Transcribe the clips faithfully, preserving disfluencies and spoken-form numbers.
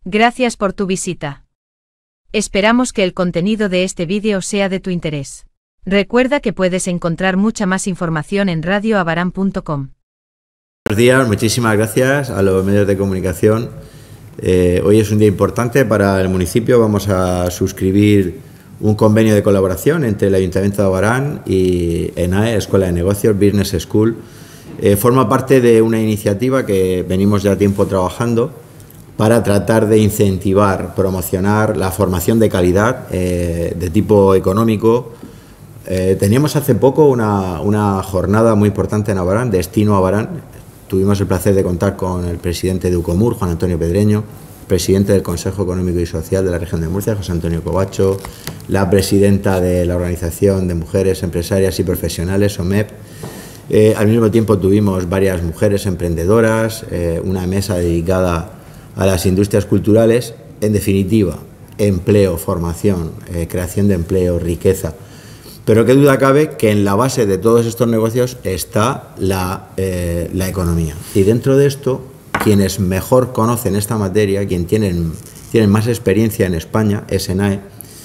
Gracias por tu visita. Esperamos que el contenido de este vídeo sea de tu interés. Recuerda que puedes encontrar mucha más información en radio abarán punto com. Buenos días, muchísimas gracias a los medios de comunicación. Eh, hoy es un día importante para el municipio. Vamos a suscribir un convenio de colaboración entre el Ayuntamiento de Abarán y ENAE, Escuela de Negocios, Business School. Eh, forma parte de una iniciativa que venimos ya tiempo trabajando para tratar de incentivar, promocionar la formación de calidad eh, de tipo económico. Eh, teníamos hace poco una, una jornada muy importante en Abarán, Destino Abarán. Tuvimos el placer de contar con el presidente de UCOMUR, Juan Antonio Pedreño, presidente del Consejo Económico y Social de la Región de Murcia, José Antonio Covacho, la presidenta de la Organización de Mujeres Empresarias y Profesionales, O M E P. Eh, al mismo tiempo tuvimos varias mujeres emprendedoras, eh, una mesa dedicada a las industrias culturales. En definitiva, empleo, formación, eh, creación de empleo, riqueza. Pero qué duda cabe que en la base de todos estos negocios está la, eh, la economía. Y dentro de esto, quienes mejor conocen esta materia, quienes tienen, tienen más experiencia en España, es ENAE,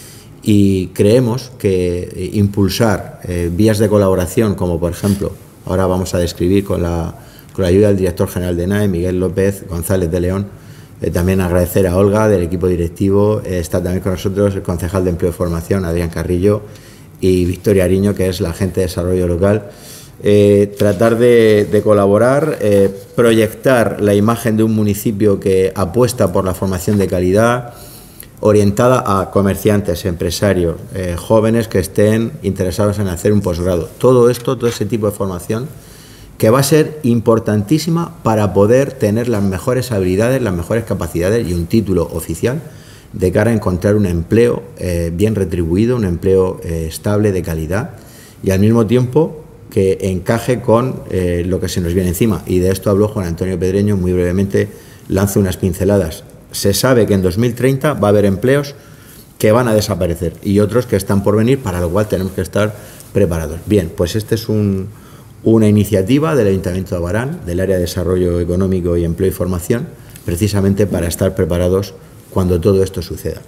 y creemos que impulsar eh, vías de colaboración, como por ejemplo, ahora vamos a describir con la, con la ayuda del director general de ENAE, Miguel López González de León. Eh, también agradecer a Olga, del equipo directivo. Eh, está también con nosotros el concejal de Empleo y Formación, Adrián Carrillo, y Victoria Ariño, que es la agente de desarrollo local. Eh, tratar de, de colaborar, eh, proyectar la imagen de un municipio que apuesta por la formación de calidad, orientada a comerciantes, empresarios, eh, jóvenes que estén interesados en hacer un posgrado. Todo esto, todo ese tipo de formación que va a ser importantísima para poder tener las mejores habilidades, las mejores capacidades y un título oficial de cara a encontrar un empleo eh, bien retribuido, un empleo eh, estable, de calidad, y al mismo tiempo que encaje con eh, lo que se nos viene encima. Y de esto habló Juan Antonio Pedreño, muy brevemente lanzo unas pinceladas. Se sabe que en dos mil treinta va a haber empleos que van a desaparecer y otros que están por venir, para lo cual tenemos que estar preparados. Bien, pues esta es un, una iniciativa del Ayuntamiento de Abarán, del Área de Desarrollo Económico y Empleo y Formación, precisamente para estar preparados cuando todo esto suceda.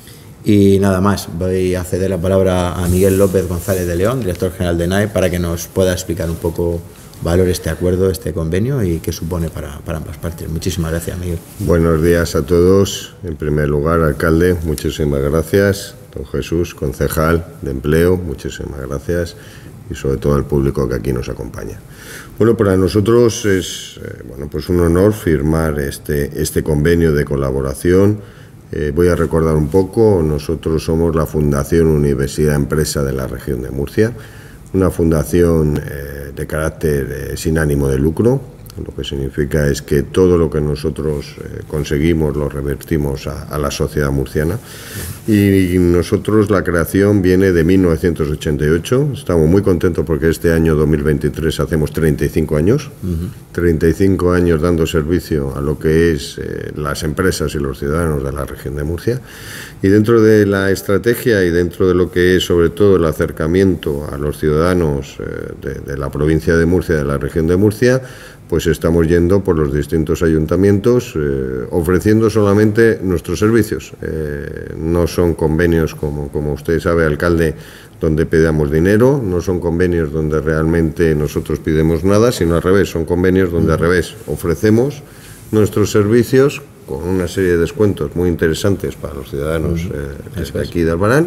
Y nada más, voy a ceder la palabra a Miguel López González de León, director general de ENAE, para que nos pueda explicar un poco valor este acuerdo, este convenio y qué supone para, para ambas partes. Muchísimas gracias, Miguel. Buenos días a todos. En primer lugar, alcalde, muchísimas gracias. Don Jesús, concejal de Empleo, muchísimas gracias. Y sobre todo al público que aquí nos acompaña. Bueno, para nosotros es eh, bueno, pues un honor firmar este, este convenio de colaboración. Eh, voy a recordar un poco, nosotros somos la Fundación Universidad Empresa de la Región de Murcia, una fundación eh, de carácter eh, sin ánimo de lucro, lo que significa es que todo lo que nosotros eh, conseguimos lo revertimos a, a la sociedad murciana. Y, y nosotros, la creación viene de mil novecientos ochenta y ocho, estamos muy contentos porque este año dos mil veintitrés hacemos treinta y cinco años, uh-huh. treinta y cinco años dando servicio a lo que es eh, las empresas y los ciudadanos de la región de Murcia. Y dentro de la estrategia y dentro de lo que es sobre todo el acercamiento a los ciudadanos eh, de, de la provincia de Murcia, de la región de Murcia, pues estamos yendo por los distintos ayuntamientos eh, ofreciendo solamente nuestros servicios. Eh, no son convenios, como, como usted sabe, alcalde, donde pedamos dinero, no son convenios donde realmente nosotros pidemos nada, sino al revés, son convenios donde al revés ofrecemos nuestros servicios con una serie de descuentos muy interesantes para los ciudadanos eh, de aquí de Abarán,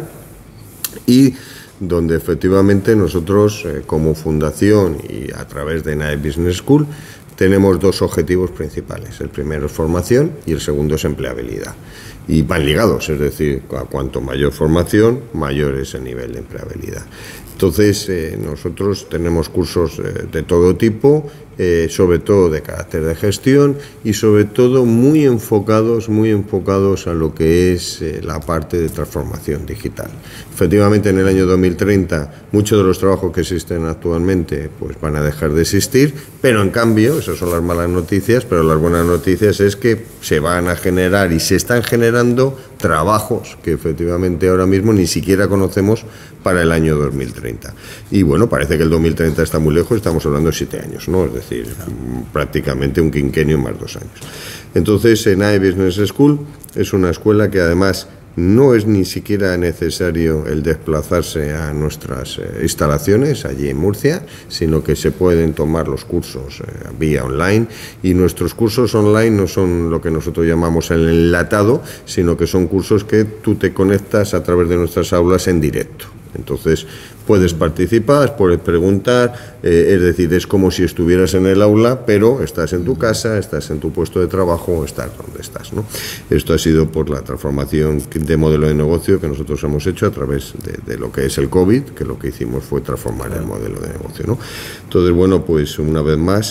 y donde efectivamente nosotros eh, como fundación y a través de ENAE Business School tenemos dos objetivos principales. El primero es formación y el segundo es empleabilidad. Y van ligados, es decir, a cuanto mayor formación, mayor es el nivel de empleabilidad. Entonces, eh, nosotros tenemos cursos eh, de todo tipo, eh, sobre todo de carácter de gestión y sobre todo muy enfocados, muy enfocados a lo que es eh, la parte de transformación digital. Efectivamente, en el año dos mil treinta muchos de los trabajos que existen actualmente pues van a dejar de existir, pero en cambio, esas son las malas noticias, pero las buenas noticias es que se van a generar y se están generando trabajos que efectivamente ahora mismo ni siquiera conocemos para el año dos mil treinta. Y bueno, parece que el dos mil treinta está muy lejos, estamos hablando de siete años, ¿no? Es decir, prácticamente un quinquenio más dos años. Entonces, en A E Business School es una escuela que además no es ni siquiera necesario el desplazarse a nuestras eh, instalaciones allí en Murcia, sino que se pueden tomar los cursos eh, vía online, y nuestros cursos online no son lo que nosotros llamamos el enlatado, sino que son cursos que tú te conectas a través de nuestras aulas en directo. Entonces puedes participar, puedes preguntar, eh, es decir, es como si estuvieras en el aula, pero estás en tu casa, estás en tu puesto de trabajo, estás donde estás, ¿no? Esto ha sido por la transformación de modelo de negocio que nosotros hemos hecho a través de, de lo que es el COVID, que lo que hicimos fue transformar el modelo de negocio, ¿no? Entonces, bueno, pues una vez más,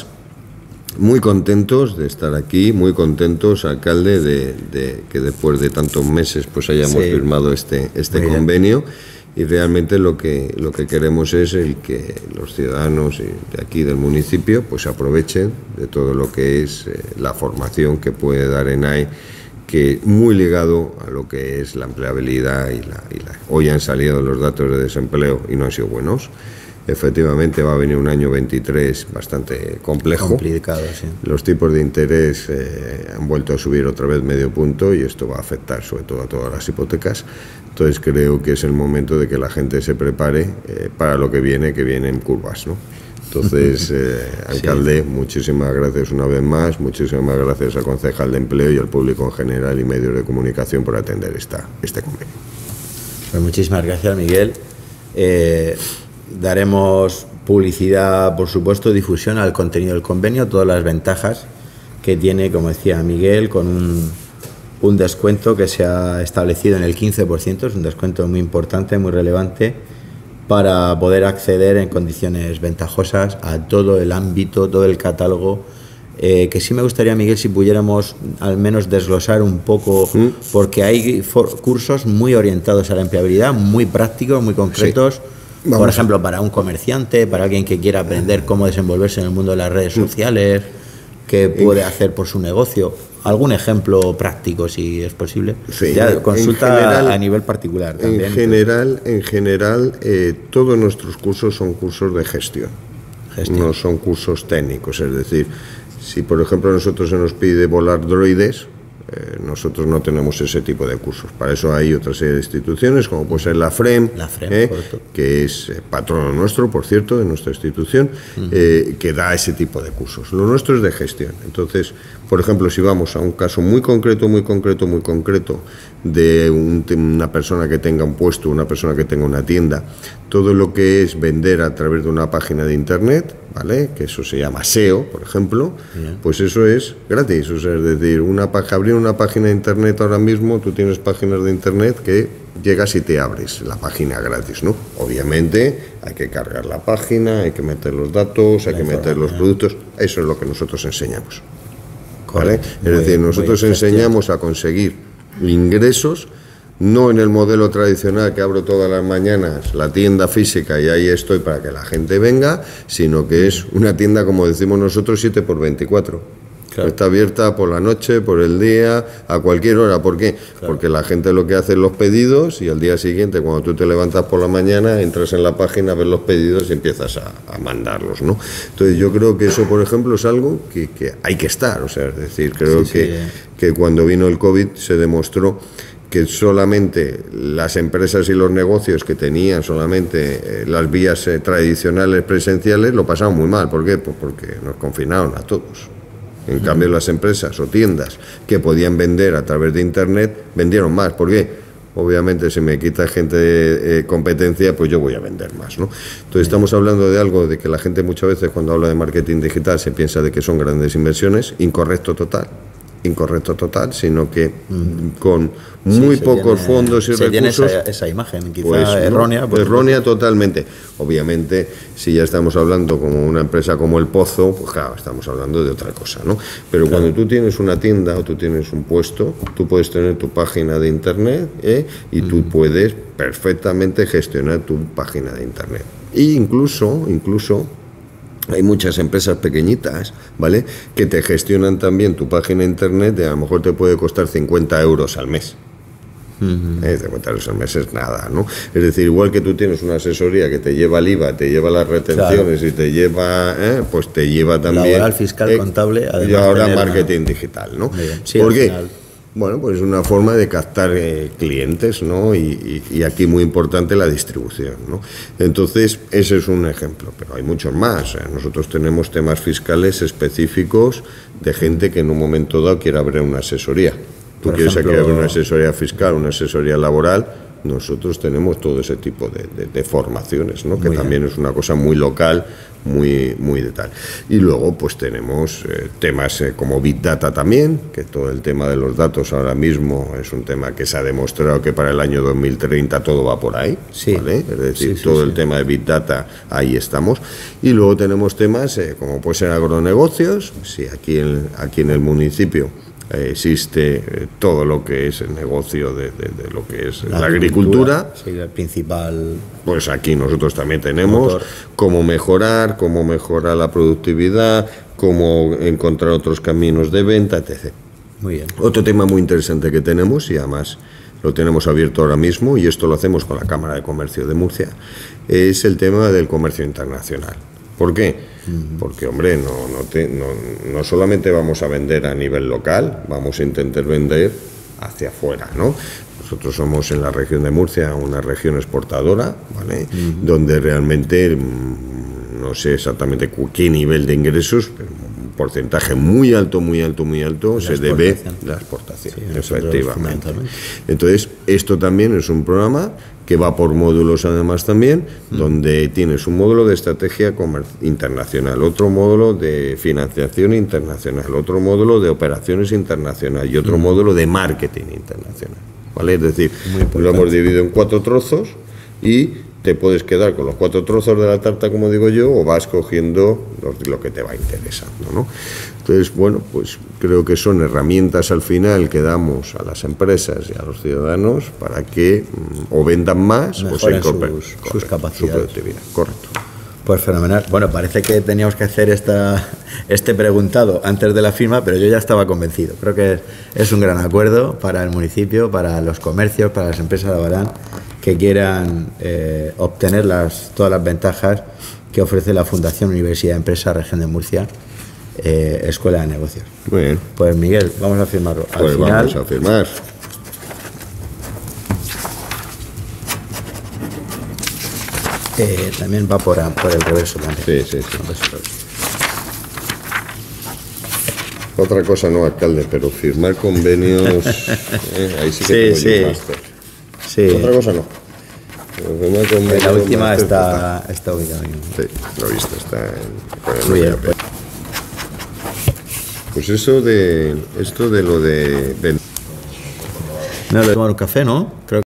muy contentos de estar aquí, muy contentos, alcalde, de, de que después de tantos meses pues hayamos sí. firmado este, este convenio. Y realmente lo que lo que queremos es el que los ciudadanos de aquí del municipio pues aprovechen de todo lo que es eh, la formación que puede dar ENAE, que muy ligado a lo que es la empleabilidad y la, y la... Hoy han salido los datos de desempleo y no han sido buenos. Efectivamente va a venir un año veintitrés bastante complejo. Complicado, sí. Los tipos de interés eh, han vuelto a subir otra vez medio punto y esto va a afectar sobre todo a todas las hipotecas. Entonces creo que es el momento de que la gente se prepare eh, para lo que viene, que vienen curvas, ¿no? Entonces, eh, alcalde, sí. muchísimas gracias una vez más, muchísimas gracias al concejal de empleo y al público en general y medios de comunicación por atender esta, este convenio. Pues muchísimas gracias, Miguel. Eh, daremos publicidad, por supuesto, difusión al contenido del convenio, todas las ventajas que tiene, como decía Miguel, con un, un descuento que se ha establecido en el quince por ciento, es un descuento muy importante, muy relevante, para poder acceder en condiciones ventajosas a todo el ámbito, todo el catálogo, eh, que sí me gustaría, Miguel, si pudiéramos al menos desglosar un poco, ¿Mm? porque hay cursos muy orientados a la empleabilidad, muy prácticos, muy concretos, sí. Vamos. Por ejemplo, para un comerciante, para alguien que quiera aprender cómo desenvolverse en el mundo de las redes sociales, qué puede hacer por su negocio. ¿Algún ejemplo práctico, si es posible? Sí, ya, consulta general, a nivel particular también. En general, en general eh, todos nuestros cursos son cursos de gestión, gestión, no son cursos técnicos. Es decir, si por ejemplo a nosotros se nos pide volar droides, Eh, nosotros no tenemos ese tipo de cursos. Para eso hay otra serie de instituciones, como puede ser la FREM, la FREM eh, que es eh, patrono nuestro, por cierto, de nuestra institución, uh-huh. eh, que da ese tipo de cursos. Lo nuestro es de gestión. Entonces, por ejemplo, si vamos a un caso muy concreto, muy concreto, muy concreto, de un, una persona que tenga un puesto, una persona que tenga una tienda, todo lo que es vender a través de una página de internet, ¿vale? Que eso se llama S E O, por ejemplo, yeah. pues eso es gratis. O sea, es decir, una abrir una página de internet ahora mismo, tú tienes páginas de internet que llegas y te abres la página gratis, ¿no? Obviamente hay que cargar la página, hay que meter los datos, hay la que meter los productos. Eso es lo que nosotros enseñamos, ¿vale? Es decir, nosotros enseñamos a conseguir ingresos, no en el modelo tradicional que abro todas las mañanas la tienda física y ahí estoy para que la gente venga, sino que es una tienda, como decimos nosotros, siete por veinticuatro. Claro. Está abierta por la noche, por el día, a cualquier hora. ¿Por qué? Claro. Porque la gente lo que hace es los pedidos y al día siguiente, cuando tú te levantas por la mañana, entras en la página, ves los pedidos y empiezas a, a mandarlos, ¿no? Entonces yo creo que eso, por ejemplo, es algo que, que hay que estar. O sea, es decir, creo sí, que, sí, eh. que cuando vino el COVID se demostró que solamente las empresas y los negocios que tenían solamente eh, las vías eh, tradicionales presenciales lo pasaban muy mal. ¿Por qué? Pues porque nos confinaron a todos. En cambio, las empresas o tiendas que podían vender a través de internet vendieron más. ¿Por qué? Obviamente, si me quita gente de eh, competencia, pues yo voy a vender más, ¿no? Entonces, estamos hablando de algo de que la gente muchas veces cuando habla de marketing digital se piensa de que son grandes inversiones. Incorrecto total. incorrecto total, sino que mm. con muy sí, pocos tiene, fondos y se recursos... Tiene esa, esa imagen, quizá pues, errónea. Pues, errónea totalmente. Obviamente, si ya estamos hablando como una empresa como El Pozo, pues claro, estamos hablando de otra cosa, ¿no? Pero claro, cuando tú tienes una tienda o tú tienes un puesto, tú puedes tener tu página de internet ¿eh? y mm. tú puedes perfectamente gestionar tu página de internet. E incluso, incluso... hay muchas empresas pequeñitas, ¿vale?, que te gestionan también tu página de internet, de a lo mejor te puede costar cincuenta euros al mes. Uh-huh. eh, cincuenta euros al mes es nada, ¿no? Es decir, igual que tú tienes una asesoría que te lleva el I V A, te lleva las retenciones, claro, y te lleva, eh, pues te lleva también... laboral, fiscal, eh, contable, además y ahora tener marketing una... digital, ¿no? Sí, ¿por qué? Bueno, pues es una forma de captar eh, clientes, ¿no? Y, y, y aquí muy importante la distribución, ¿no? Entonces, ese es un ejemplo, pero hay muchos más. ¿eh? Nosotros tenemos temas fiscales específicos de gente que en un momento dado quiere abrir una asesoría. Tú quieres ejemplo, abrir una asesoría fiscal, una asesoría laboral, nosotros tenemos todo ese tipo de, de, de formaciones, ¿no? Que también bien. Es una cosa muy local, muy, muy de tal. Y luego pues tenemos eh, temas eh, como Big Data también, que todo el tema de los datos ahora mismo es un tema que se ha demostrado que para el año dos mil treinta todo va por ahí, sí. ¿vale? Es decir, sí, sí, todo sí. el tema de Big Data, ahí estamos. Y luego tenemos temas eh, como puede ser agronegocios, sí, aquí en, aquí en el municipio Eh, existe eh, todo lo que es el negocio de, de, de lo que es la, la agricultura, agricultura. Sí, el principal. Pues aquí nosotros también tenemos motor. Cómo mejorar, cómo mejorar la productividad, cómo encontrar otros caminos de venta, etcétera. Muy bien. Otro tema muy interesante que tenemos, y además lo tenemos abierto ahora mismo, y esto lo hacemos con la Cámara de Comercio de Murcia, es el tema del comercio internacional. ¿Por qué? Porque, hombre, no, no, te, no, no solamente vamos a vender a nivel local, vamos a intentar vender hacia afuera, ¿no? Nosotros somos en la región de Murcia una región exportadora, ¿vale? Uh-huh. Donde realmente, no sé exactamente qué nivel de ingresos, pero un porcentaje muy alto, muy alto, muy alto, se debe a la exportación, sí, efectivamente. Entonces, esto también es un programa que va por módulos además también, mm. donde tienes un módulo de estrategia internacional, otro módulo de financiación internacional, otro módulo de operaciones internacionales y otro mm. módulo de marketing internacional, ¿vale? Es decir, lo hemos dividido en cuatro trozos y te puedes quedar con los cuatro trozos de la tarta, como digo yo, o vas cogiendo lo, lo que te va interesando, ¿no? Entonces, bueno, pues creo que son herramientas al final que damos a las empresas y a los ciudadanos para que mm, o vendan más mejoren o se incorporen sus, sus capacidades. Su productividad. Correcto. Pues fenomenal. Bueno, parece que teníamos que hacer esta, este preguntado antes de la firma, pero yo ya estaba convencido. Creo que es un gran acuerdo para el municipio, para los comercios, para las empresas de Abarán, que quieran eh, obtener las, todas las ventajas que ofrece la Fundación Universidad de Empresa Región de Murcia, eh, Escuela de Negocios. Muy bien. Pues Miguel, vamos a firmarlo. Al pues final, vamos a firmar. Eh, también va por, por el reverso también. Sí, sí, sí. Otra cosa no, alcalde, pero firmar convenios, eh, ahí sí que sí, tengo sí. yo máster. Sí. Otra cosa no. Firmar convenios, la última máster, está, está ubicada. Sí, lo he visto, está en... Muy bien, pues. pues eso de, esto de lo de... No, de tomar un café, ¿no? Creo